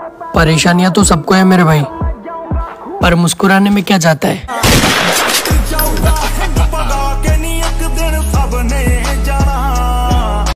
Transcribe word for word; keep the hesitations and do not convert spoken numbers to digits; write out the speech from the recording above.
परेशानियां तो सबको है मेरे भाई, पर मुस्कुराने में क्या जाता है।